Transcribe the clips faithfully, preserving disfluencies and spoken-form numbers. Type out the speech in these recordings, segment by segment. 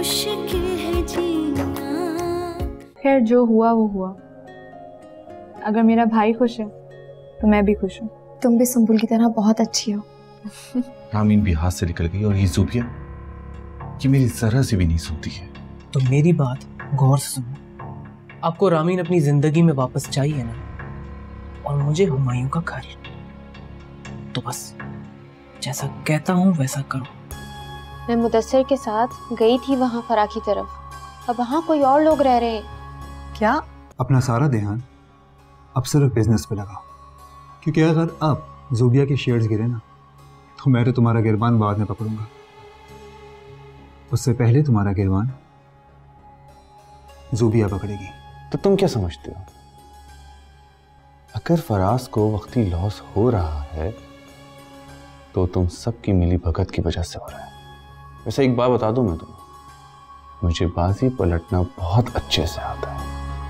मुश्किल है जीना। खैर जो हुआ वो हुआ। अगर मेरा भाई खुश है तो मैं भी खुश हूँ। तुम भी सुंबुल की तरह बहुत अच्छी हो। रामीन भी हाथ से निकल गई और ये ज़ूबिया कि मेरी जरा से भी नहीं सुनती है। तो मेरी बात गौर से सुनो। आपको रामीन अपनी जिंदगी में वापस चाहिए ना, और मुझे हुमायूं का घर। तो बस जैसा कहता हूँ वैसा करो। मैं मुदस्सिर के साथ गई थी वहाँ फरा की तरफ। अब वहाँ कोई और लोग रह रहे हैं। क्या? अपना सारा ध्यान अब सिर्फ बिजनेस पे लगा, क्योंकि अगर अब ज़ूबिया के शेयर्स गिरे ना तो मैं तो तुम्हारा गिरबान बाद में पकड़ूंगा। उससे पहले तुम्हारा गिरबान ज़ूबिया पकड़ेगी। तो तुम क्या समझते हो, अगर फराज को वक्ती लॉस हो रहा है तो तुम सबकी मिली भगत की वजह से हो रहा है। वैसे एक बात बता दूं मैं तुम्हें, मुझे बाजी पलटना बहुत अच्छे से आता है।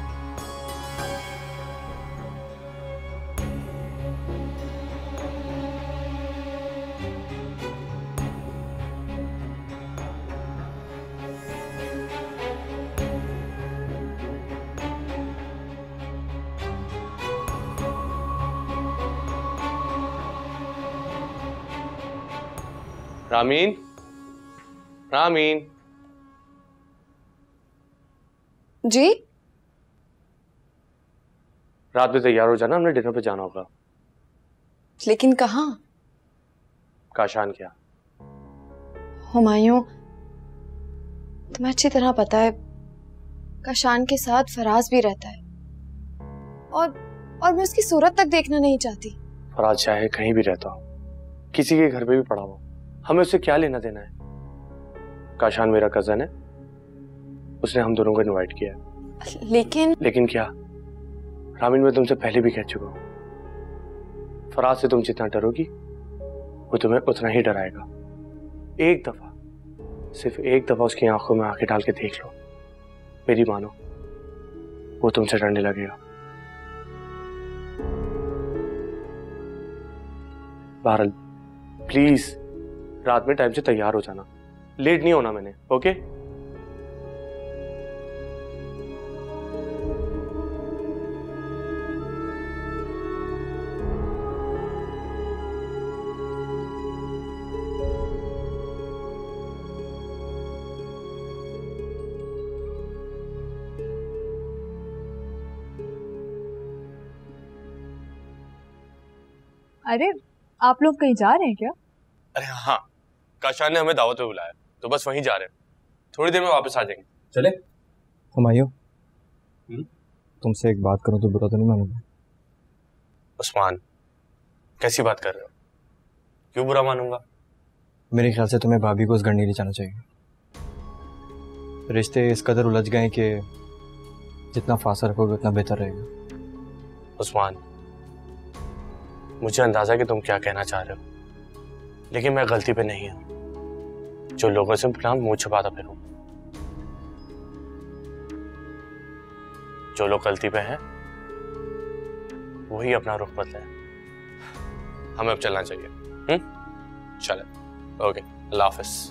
रामीन, रामीन जी। रात में तैयार हो जाना, हमने डिनर पे जाना होगा। लेकिन कहाँ? काशान क्या? हुमायूं, तुम्हें अच्छी तरह पता है काशान के साथ फराज भी रहता है, और और मैं उसकी सूरत तक देखना नहीं चाहती। फराज चाहे कहीं भी रहता हो, किसी के घर पे भी पड़ा हो, हमें उससे क्या लेना देना है। काशान मेरा कजन है, उसने हम दोनों को इनवाइट किया है। लेकिन लेकिन क्या रामीन, मैं तुमसे पहले भी कह चुका हूं, फराज से तुम जितना डरोगी वो तुम्हें उतना ही डराएगा। एक दफा, सिर्फ एक दफा उसकी आंखों में आंखें डाल के देख लो, मेरी मानो, वो तुमसे डरने लगेगा। बहरहाल प्लीज रात में टाइम से तैयार हो जाना, लेट नहीं होना मैंने। ओके? अरे आप लोग कहीं जा रहे हैं क्या? अरे हाँ, काशान ने हमें दावत पे बुलाया, तो बस वहीं जा रहे हैं। थोड़ी देर में वापस आ जाएंगे। चले? हुमायूं, तुमसे एक बात करूं तो बुरा तो नहीं मानोगे? उस्मान, कैसी बात कर रहे हो? क्यों बुरा मानूंगा? मेरे ख्याल से तुम्हें भाभी को उस घर नहीं ले जाना चाहिए। रिश्ते इस कदर उलझ गए कि जितना फासला रखोगे उतना बेहतर रहेगा। उस्मान, मुझे अंदाजा कि तुम क्या कहना चाह रहे हो, लेकिन मैं गलती पे नहीं हूं जो लोगों से अपना मुंह छुपाता फिरूं। जो लोग गलती पे हैं वही अपना रुख बदले। हमें अब चलना चाहिए। हम्म, चले। ओके, अल्लाह हाफिज।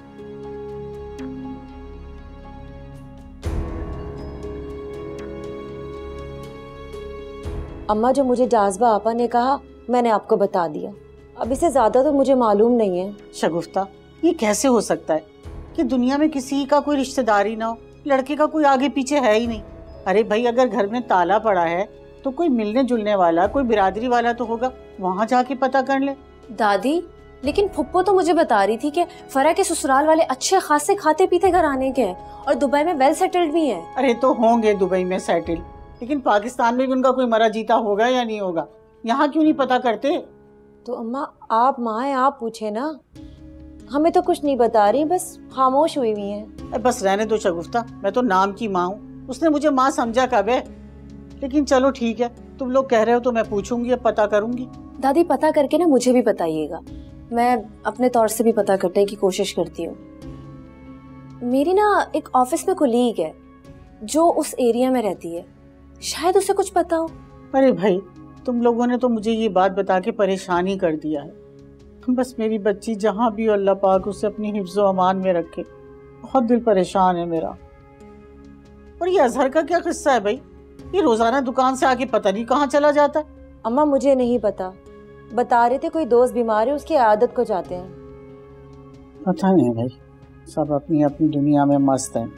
अम्मा, जो मुझे जाज़बा आपा ने कहा मैंने आपको बता दिया। अब इससे ज्यादा तो मुझे मालूम नहीं है। शगुफ्ता, ये कैसे हो सकता है कि दुनिया में किसी का कोई रिश्तेदार ही ना हो, लड़के का कोई आगे पीछे है ही नहीं। अरे भाई, अगर घर में ताला पड़ा है तो कोई मिलने जुलने वाला, कोई बिरादरी वाला तो होगा, वहाँ जाके पता कर ले। दादी, लेकिन फुप्पो तो मुझे बता रही थी कि फरा के ससुराल वाले अच्छे खासे खाते पीते घर आने के हैं और दुबई में वेल सेटल्ड भी हैं। अरे तो होंगे दुबई में सेटल, लेकिन पाकिस्तान में भी उनका कोई मरा जीता होगा या नहीं होगा, यहाँ क्यों नहीं पता करते? तो अम्मा, आप माँ हैं, आप पूछे ना। हमें तो कुछ नहीं बता रही, बस खामोश हुई हुई हैं। बस रहने दो शगुफ्ता, मैं तो नाम की माँ हूँ, उसने मुझे माँ समझा कब है। लेकिन चलो ठीक है, तुम लोग कह रहे हो तो मैं पूछूंगी, अब पता करूंगी। दादी, पता करके ना मुझे भी बताइएगा, मैं अपने तौर से भी पता करने की कोशिश करती हूँ। मेरी ना एक ऑफिस में कुलीग है जो उस एरिया में रहती है, शायद उसे कुछ पता हो। अरे भाई, तुम लोगों ने तो मुझे ये बात बता के परेशान ही कर दिया है। बस मेरी बच्ची जहाँ भी हो, अल्लाह पाक उसे अपनी हिफ्ज़ो अमान में रखे। बहुत दिल परेशान है मेरा। और ये अजहर का क्या किस्सा है भाई? ये रोजाना दुकान से आके पता नहीं कहाँ चला जाता है। अम्मा मुझे नहीं पता, बता रहे थे कोई दोस्त बीमार है, उसकी आदत को जाते हैं। पता नहीं भाई, सब अपनी अपनी दुनिया में मस्त हैं।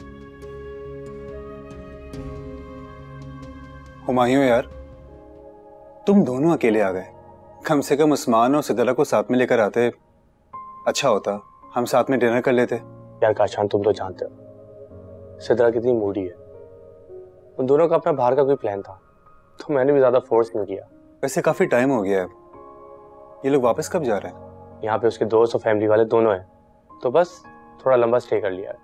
हुमायूं यार, तुम दोनों अकेले आ गए। कम से कम उस्मान और सिद्रा को साथ में लेकर आते, अच्छा होता। हम साथ में डिनर कर लेते। यार काशान, तुम तो जानते हो सिद्रा कितनी मूडी है। उन दोनों का अपना बाहर का कोई प्लान था, तो मैंने भी ज्यादा फोर्स नहीं किया। वैसे काफी टाइम हो गया है, ये लोग वापस कब जा रहे हैं? यहाँ पे उसके दोस्त और फैमिली वाले दोनों हैं, तो बस थोड़ा लंबा स्टे कर लिया है।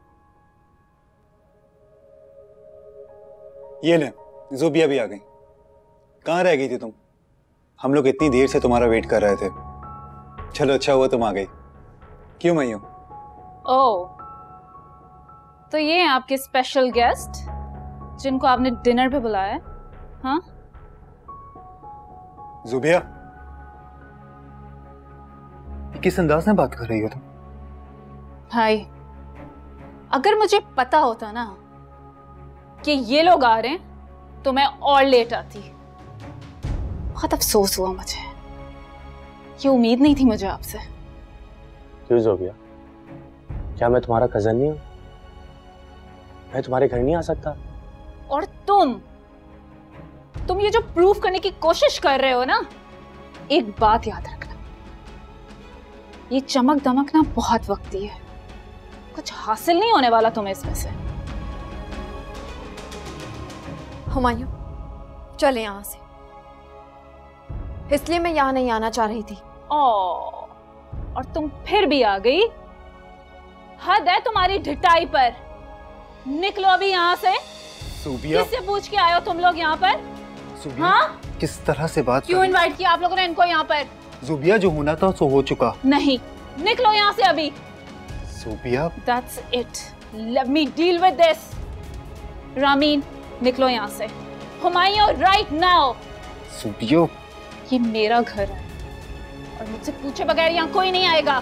ये ले, ज़ोबिया भी आ गई। कहाँ रह गई थी तुम? हम लोग इतनी देर से तुम्हारा वेट कर रहे थे। चलो अच्छा हुआ तुम आ गई। क्यों मयूं? ओह, तो ये हैं आपके स्पेशल गेस्ट जिनको आपने डिनर पे बुलाया है? हाँ ज़ोबिया, किस अंदाज में बात कर रही हो तुम? भाई, अगर मुझे पता होता ना कि ये लोग आ रहे हैं तो मैं और लेट आती। बहुत अफसोस हुआ मुझे, ये उम्मीद नहीं थी मुझे आपसे। क्यों ज़ोबिया, क्या मैं तुम्हारा कजन नहीं हूं? मैं तुम्हारे घर नहीं आ सकता? और तुम तुम ये जो प्रूफ करने की कोशिश कर रहे हो ना, एक बात याद रखना, ये चमक दमक ना बहुत वक्ती है, कुछ हासिल नहीं होने वाला तुम्हें इसमें से। हुमायूं, चले यहाँ से, इसलिए मैं यहाँ नहीं आना चाह रही थी। ओ, और तुम फिर भी आ गई। हद है तुम्हारी ढिठाई पर। निकलो अभी यहाँ से। ज़ोबिया, किससे पूछ के आए हो तुम लोग यहाँ पर? हाँ? किस तरह से बात? क्यों इनवाइट किया आप लोगों ने इनको यहाँ पर? ज़ोबिया, जो होना था सो हो चुका। नहीं, निकलो यहाँ से अभी। Zobia, That's it. Let me deal with this. Ramin, निकलो यहाँ से। Humayun, right now. ज़ोबिया, ये मेरा घर है और मुझसे पूछे बगैर यहाँ कोई नहीं आएगा।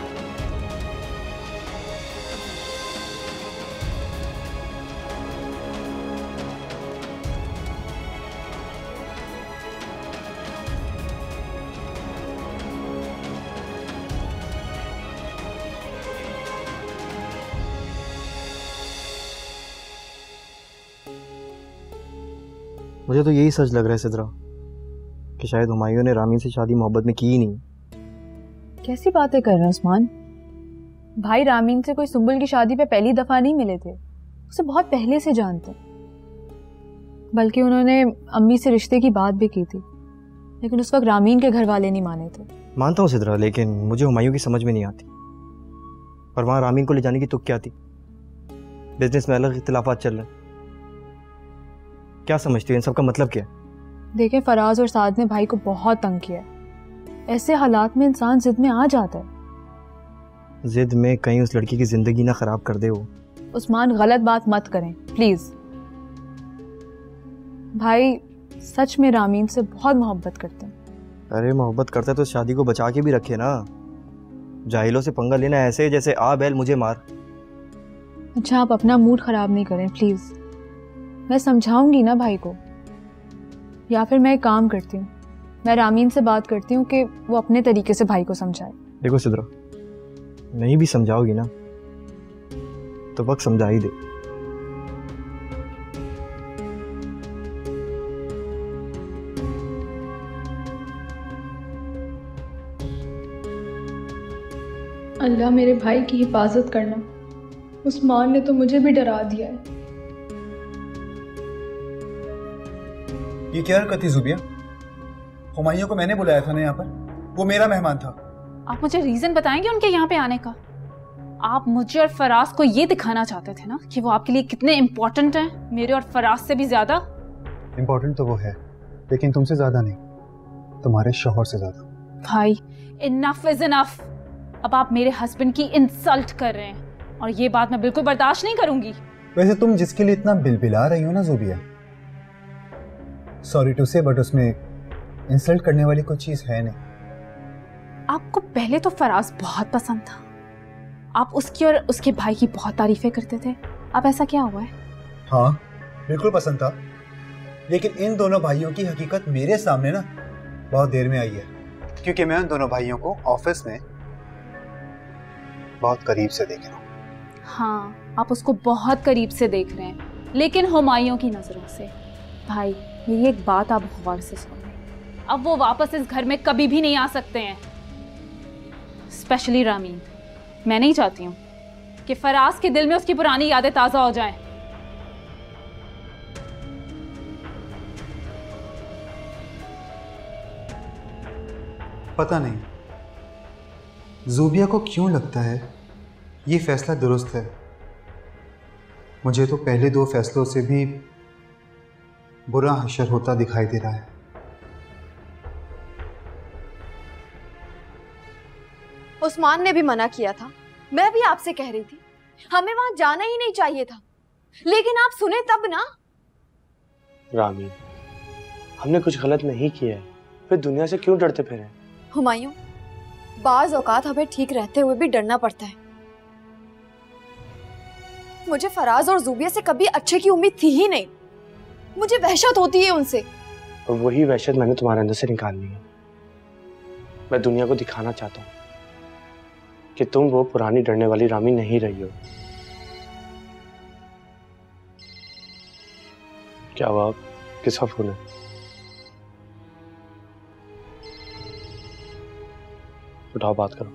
मुझे तो यही सच लग रहा है सिद्रा, कि शायद हुमायूं ने रामीन से शादी मोहब्बत में की ही नहीं। कैसी बातें कर रहे हैं उस्मान? भाई रामीन से कोई सुंबुल की शादी पे पहली दफा नहीं मिले थे, उसे बहुत पहले से जानते। बल्कि उन्होंने अम्मी से रिश्ते की बात भी की थी, लेकिन उस वक्त रामीन के घर वाले नहीं माने थे। मानता हूँ सिद्रा, लेकिन मुझे हुमायूं की समझ में नहीं आती। और वहाँ रामीन को ले जाने की तुक क्या थी? बिजनेस में अलग इख्तिलाफात चल रहे हैं, क्या समझती हो इन सब का मतलब क्या है? देखें, फराज और साद ने भाई को बहुत तंग किया है। ऐसे हालात में इंसान जिद में आ जाता है। जिद में कहीं उस लड़की की जिंदगी ना खराब कर दे वो। उस्मान, गलत बात मत करें प्लीज। भाई सच में रामीन से बहुत मोहब्बत करते हैं। अरे मोहब्बत करता है तो शादी को बचा के भी रखे ना। जाहिलों से पंगा लेना ऐसे जैसे आ बैल मुझे मार। अच्छा, आप अपना मूड खराब नहीं करें प्लीज। मैं समझाऊंगी ना भाई को, या फिर मैं एक काम करती हूँ, मैं रामीन से बात करती हूँ कि वो अपने तरीके से भाई को समझाए। देखो सिद्रा, नहीं भी समझाओगी ना तो वक्त समझा ही दे। अल्लाह मेरे भाई की हिफाजत करना। उस्मान ने तो मुझे भी डरा दिया है। ये क्या हरकत थी ज़ोबिया? हुमायूं को मैंने बुलाया था ना यहाँ पर, वो मेरा मेहमान था। आप मुझे रीजन बताएंगे उनके यहाँ पे आने का? आप मुझे और फराज को ये दिखाना चाहते थे ना कि वो आपके लिए कितने इम्पोर्टेंट हैं, मेरे और फराज से भी ज्यादा। इम्पोर्टेंट तो वो है, लेकिन तुमसे ज्यादा नहीं, तुम्हारे शौहर से ज्यादा। भाई इनफ इज इनफ। अब आप मेरे हस्बैंड की इंसल्ट कर रहे हैं और ये बात मैं बिल्कुल बर्दाश्त नहीं करूंगी। वैसे तुम जिसके लिए इतना बिलबिला रही हो ना Zobia, sorry to say, but उसमें इंसल्ट करने वाली कोई चीज है नहीं। आपको पहले तो फराज बहुत पसंद था, आप उसकी और उसके भाई की बहुत तारीफें करते थे, अब ऐसा क्या हुआ है? हाँ बिल्कुल पसंद था, लेकिन इन दोनों भाइयों की हकीकत मेरे सामने ना बहुत देर में आई है, क्योंकि मैं उन दोनों भाइयों को ऑफिस में बहुत करीब से देख रहा हूँ। हाँ, आप उसको बहुत करीब से देख रहे हैं, लेकिन हुमायूं की नजरों से। भाई मेरी एक बात आप गौर से सुन लें, अब वो वापस इस घर में कभी भी नहीं आ सकते हैं, स्पेशली रामीन। मैं नहीं चाहती हूँ कि फराज के दिल में उसकी पुरानी यादें ताजा हो जाएं। पता नहीं ज़ूबिया को क्यों लगता है ये फैसला दुरुस्त है। मुझे तो पहले दो फैसलों से भी बुरा हशर होता दिखाई दे रहा है। उस्मान ने भी मना किया था, मैं भी आपसे कह रही थी हमें वहां जाना ही नहीं चाहिए था, लेकिन आप सुने तब ना। रामीन, हमने कुछ गलत नहीं किया है, फिर दुनिया से क्यों डरते फिरे? हुमायूं, बाज औकात हमें ठीक रहते हुए भी डरना पड़ता है। मुझे फराज और ज़ूबिया से कभी अच्छे की उम्मीद थी ही नहीं, मुझे वहशत होती है उनसे। और वही वहशत मैंने तुम्हारे अंदर से निकालनी है। मैं दुनिया को दिखाना चाहता हूँ कि तुम वो पुरानी डरने वाली रामी नहीं रही हो। क्या हुआ, किसका फोन है? उठाओ, बात करो।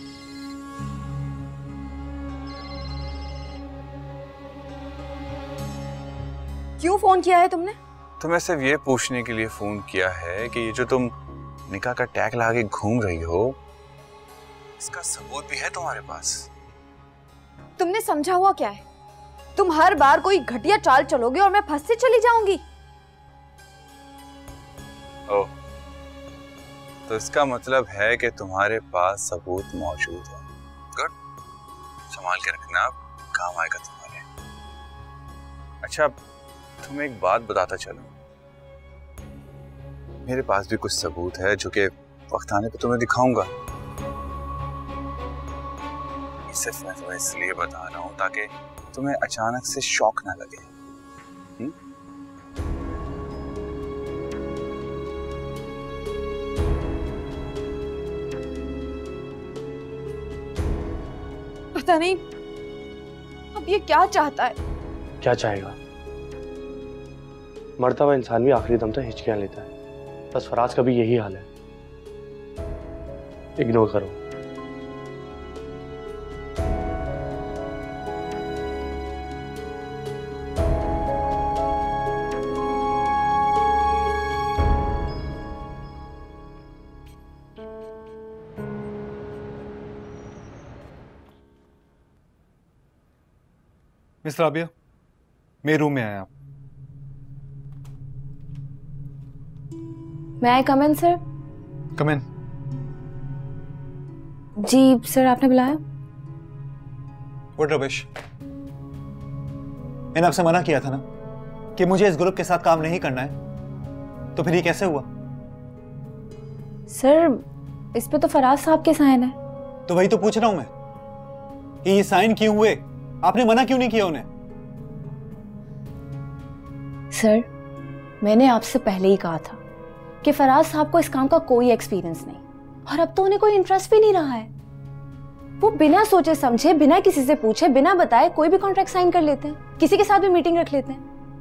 क्यों फोन किया है तुमने? तुम्हें सिर्फ ये पूछने के लिए फोन किया है कि ये जो तुम निकाह का टैग लगा के घूम रही हो, इसका सबूत भी है तुम्हारे पास? तुमने समझा हुआ क्या है? तुम हर बार कोई घटिया चाल चलोगे और मैं फंस से चली जाऊंगी। ओह, तो इसका मतलब है कि तुम्हारे पास सबूत मौजूद है। गुड, संभाल के रखना, काम आएगा तुम्हारे। अच्छा, तुम्हें एक बात बताता चलूं, मेरे पास भी कुछ सबूत है जो कि वक्त आने पे तुम्हें दिखाऊंगा। सिर्फ मैं तुम्हें इसलिए बता रहा हूं ताकि तुम्हें अचानक से शौक ना लगे। हुँ? पता नहीं अब ये क्या चाहता है। क्या चाहेगा? मरता हुआ इंसान भी आखिरी दम तक हिचकियां लेता है, बस फराज का भी यही हाल है। इग्नोर करो। मिस्टर राबिया, मेरे रूम में आए आप। मैं आई कम इन सर? कम इन। जी सर, आपने बुलाया? What rubbish. मैंने आपसे मना किया था ना कि मुझे इस ग्रुप के साथ काम नहीं करना है, तो फिर ये कैसे हुआ? सर इस पे तो फराज साहब के साइन है। तो वही तो पूछ रहा हूं मैं कि ये साइन क्यों हुए, आपने मना क्यों नहीं किया उन्हें? सर मैंने आपसे पहले ही कहा था कि फराज साहब को इस काम का कोई एक्सपीरियंस नहीं, और अब तो उन्हें कोई इंटरेस्ट भी नहीं रहा है। वो बिना सोचे समझे, बिना किसी से पूछे, बिना बताए कोई भी कॉन्ट्रैक्ट साइन कर लेते हैं, किसी के साथ भी मीटिंग रख लेते हैं।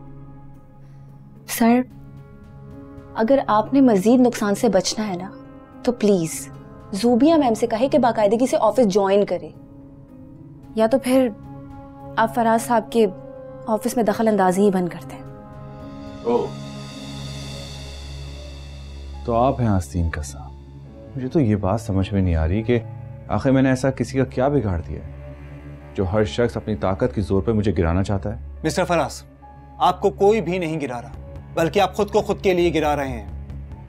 सर अगर आपने मजीद नुकसान से बचना है ना, तो प्लीज ज़ूबिया मैम से कहे कि बाकायदगी से ऑफिस ज्वाइन करे, या तो फिर आप फराज साहब के ऑफिस में दखल अंदाजी ही बंद करते हैं। ओह, तो आप हैं आस्तीन का साहब। मुझे तो ये बात समझ में नहीं आ रही कि आखिर मैंने ऐसा किसी का क्या बिगाड़ दिया है जो हर शख्स अपनी ताकत की जोर पे मुझे गिराना चाहता है। मिस्टर फराज, आपको कोई भी नहीं गिरा रहा, बल्कि आप खुद को खुद के लिए गिरा रहे हैं।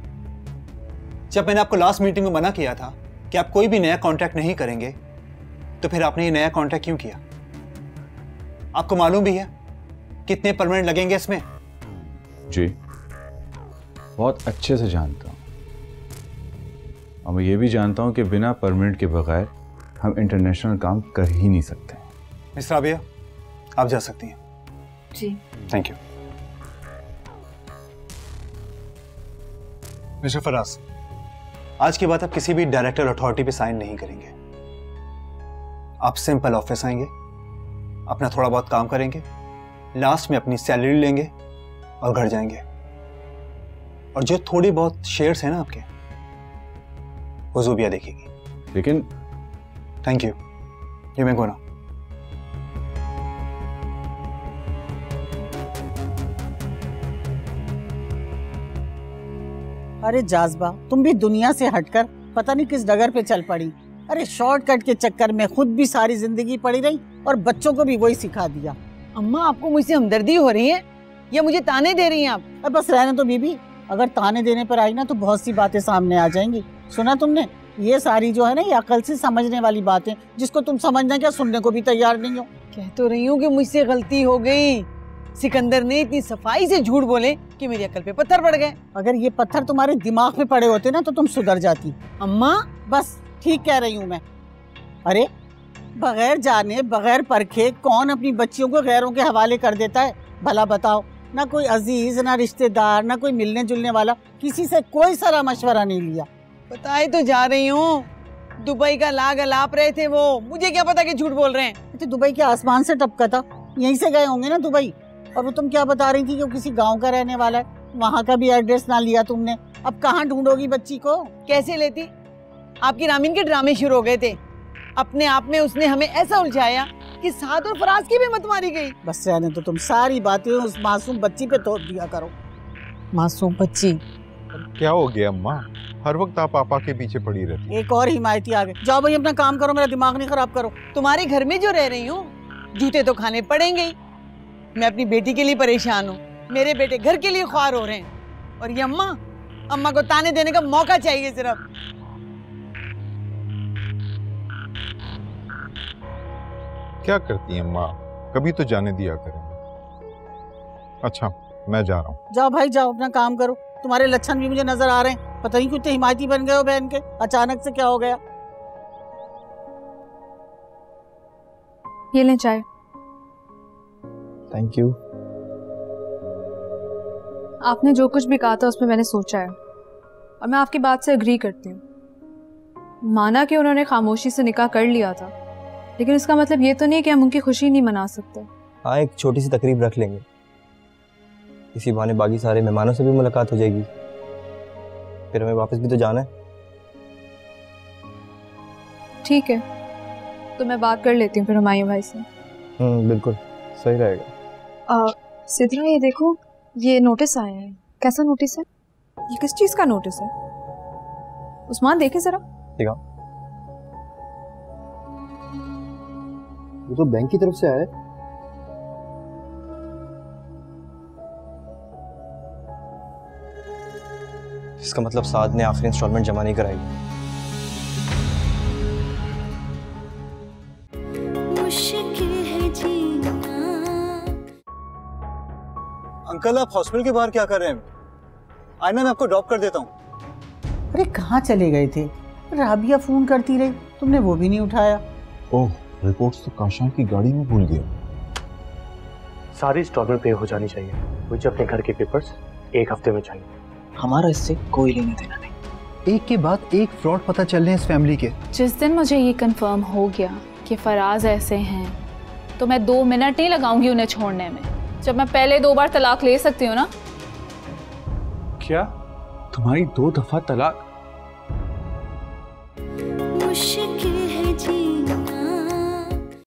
जब मैंने आपको लास्ट मीटिंग में मना किया था कि आप कोई भी नया कॉन्ट्रैक्ट नहीं करेंगे, तो फिर आपने ये नया कॉन्ट्रैक्ट क्यों किया? आपको मालूम भी है कितने परमानेंट लगेंगे इसमें? जी बहुत अच्छे से जानता हूं, और मैं ये भी जानता हूं कि बिना परमिट के बगैर हम इंटरनेशनल काम कर ही नहीं सकते। मिस राबिया, आप जा सकती हैं। जी थैंक यू। मिस्टर फराज, आज के बाद आप किसी भी डायरेक्टर अथॉरिटी पे साइन नहीं करेंगे। आप सिंपल ऑफिस आएंगे, अपना थोड़ा बहुत काम करेंगे, लास्ट में अपनी सैलरी लेंगे और घर जाएंगे। और जो थोड़ी बहुत शेयर्स हैं ना आपके, वो ज़ुबिया देखेगी। लेकिन thank you, you may go now. अरे जाज़बा, तुम भी दुनिया से हटकर पता नहीं किस डगर पे चल पड़ी। अरे शॉर्टकट के चक्कर में खुद भी सारी जिंदगी पड़ी रही और बच्चों को भी वही सिखा दिया। अम्मा, आपको मुझसे हमदर्दी हो रही है या मुझे ताने दे रही हैं आप? अब बस रहने तो बीबी, अगर ताने देने पर आई ना तो बहुत सी बातें सामने आ जाएंगी। सुना तुमने, ये सारी जो है ना ये अकल से समझने वाली बातें, जिसको तुम समझना क्या सुनने को भी तैयार नहीं हो। कह तो रही हूँ कि मुझसे गलती हो गई। सिकंदर ने इतनी सफाई से झूठ बोले कि मेरी अकल पे पत्थर पड़ गए। अगर ये पत्थर तुम्हारे दिमाग में पड़े होते ना तो तुम सुधर जाती। अम्मा, बस ठीक कह रही हूँ मैं। अरे बगैर जाने बगैर परखे कौन अपनी बच्चियों को गैरों के हवाले कर देता है? भला बताओ, ना कोई अजीज, ना रिश्तेदार, ना कोई मिलने जुलने वाला, किसी से कोई सलाह मशवरा नहीं लिया। बताए तो जा रही हूँ, दुबई का लाग अलाप रहे थे वो, मुझे क्या पता कि झूठ बोल रहे हैं। तो दुबई के आसमान से टपका था, यहीं से गए होंगे ना दुबई। और वो तुम क्या बता रही थी कि वो किसी गांव का रहने वाला है, वहाँ का भी एड्रेस ना लिया तुमने। अब कहाँ ढूंढोगी बच्ची को? कैसे लेती? आपकी रामीन के ड्रामे शुरू हो गए थे। अपने आप में उसने हमें ऐसा उलझाया कि साद और फराज की भी मत मारी गई। बस रहने तो, तुम सारी बातें उस मासूम बच्ची पे तोड़ दिया करो। मासूम बच्ची? क्या हो गया अम्मा, हर वक्त आप पापा के पीछे पड़ी रहती। एक और हिमायती आ गए। जाओ भाई अपना काम करो, मेरा दिमाग नहीं खराब करो। तुम्हारे घर में जो रह रही हूँ, जूते तो खाने पड़ेंगे ही। मैं अपनी बेटी के लिए परेशान हूँ, मेरे बेटे घर के लिए ख्वार हो रहे हैं, और ये अम्मा, अम्मा को ताने देने का मौका चाहिए सिर्फ। क्या करती हैं अम्मा, कभी तो जाने दिया करें। अच्छा, मैं जा रहा हूँ। जाओ भाई जाओ, अपना काम करो। तुम्हारे लक्षण भी मुझे नजर आ रहे हैं, पता नहीं कुछ हिमायती बन गए हो बहन के, अचानक से क्या हो गया। ये लें चाय। Thank you. आपने जो कुछ भी कहा था उसमें मैंने सोचा है और मैं आपकी बात से एग्री करती हूँ। माना कि उन्होंने खामोशी से निकाह कर लिया था, लेकिन इसका मतलब ये तो नहीं कि हम उनकी खुशी नहीं मना सकते। हाँ, एक छोटी सी तकरीब रख लेंगे, इसी बहाने बाकी सारे मेहमानों से भी मुलाकात हो जाएगी। फिर हमें वापस भी तो जाना है। ठीक है, तो मैं बात कर लेती हूँ फिर हुमायूं भाई से। हम्म, बिल्कुल सही रहेगा। आ, सिद्रा, ये देखो, ये नोटिस आया है। कैसा नोटिस है? ये किस चीज का नोटिस है? उस्मान देखे जरा। देखा, वो तो बैंक की तरफ से आया है। इसका मतलब साद ने आखिरी इंस्टॉलमेंट जमा नहीं कराई। अंकल, आप हॉस्पिटल के बाहर क्या कर रहे हैं? आइना, मैं आपको ड्रॉप कर देता हूँ। अरे कहाँ चले गए थे? राबिया फोन करती रही, तुमने वो भी नहीं उठाया। ओह, रिपोर्ट्स तो काशान की गाड़ी में भूल गया। सारी इंस्टॉलमेंट पे हो जानी चाहिए। मुझे अपने घर के पेपर्स एक हफ्ते में चाहिए। हमारा इससे कोई लेना देना नहीं। एक के बाद एक फ्रॉड पता चल रहे हैं इस फैमिली के। जिस दिन मुझे ये कंफर्म हो गया कि फराज ऐसे हैं, तो मैं दो मिनट नहीं लगाऊंगी उन्हें छोड़ने में। जब मैं पहले दो बार तलाक ले सकती हूँ ना। क्या तुम्हारी दो दफा तलाक? मुश्किल